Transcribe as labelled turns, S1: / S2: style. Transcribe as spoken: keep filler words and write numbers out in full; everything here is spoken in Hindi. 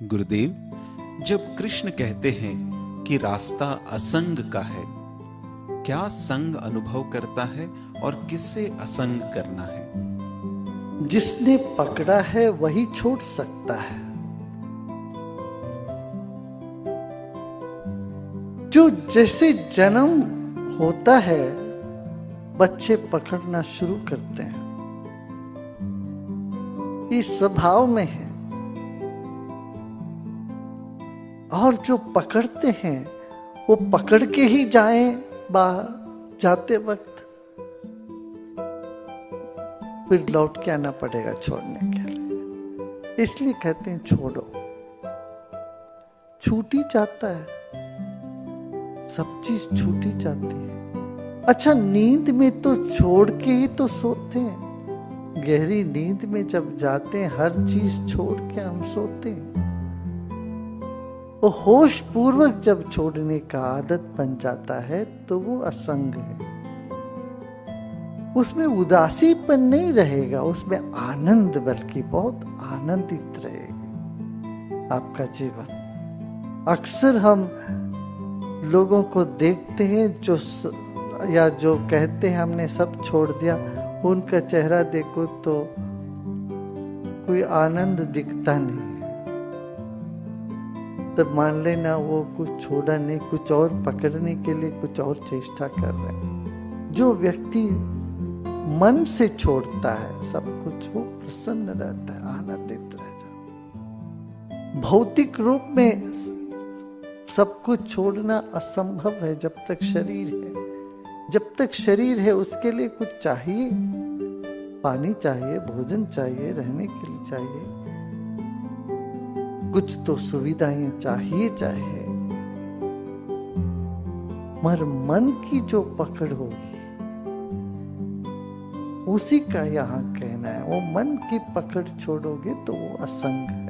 S1: गुरुदेव, जब कृष्ण कहते हैं कि रास्ता असंग का है, क्या संग अनुभव करता है और किससे असंग करना है?
S2: जिसने पकड़ा है वही छोड़ सकता है। जो जैसे जन्म होता है बच्चे पकड़ना शुरू करते हैं, ये स्वभाव में है। और जो पकड़ते हैं वो पकड़ के ही जाएं बाहर जाते वक्त, फिर लौट के आना पड़ेगा छोड़ने के लिए। इसलिए कहते हैं छोड़ो, छूट ही जाता है, सब चीज छूट ही जाती है। अच्छा, नींद में तो छोड़ के ही तो सोते हैं। गहरी नींद में जब जाते हैं हर चीज छोड़ के हम सोते हैं। वो होश पूर्वक जब छोड़ने का आदत बन जाता है तो वो असंग है। उसमें उदासीपन नहीं रहेगा, उसमें आनंद, बल्कि बहुत आनंदित रहेगी आपका जीवन। अक्सर हम लोगों को देखते हैं जो स, या जो कहते हैं हमने सब छोड़ दिया, उनका चेहरा देखो तो कोई आनंद दिखता नहीं। तब मान लेना वो कुछ छोड़ा नहीं, कुछ और पकड़ने के लिए कुछ और चेष्टा कर रहे हैं। जो व्यक्ति मन से छोड़ता है सब कुछ, वो प्रसन्न रहता है, आनंदित रह जाता है। भौतिक रूप में सब कुछ छोड़ना असंभव है जब तक शरीर है। जब तक शरीर है उसके लिए कुछ चाहिए, पानी चाहिए, भोजन चाहिए, रहने के लिए चाहिए, कुछ तो सुविधाएं चाहिए चाहिए। मगर मन की जो पकड़ होगी उसी का यहां कहना है। वो मन की पकड़ छोड़ोगे तो वो असंग है।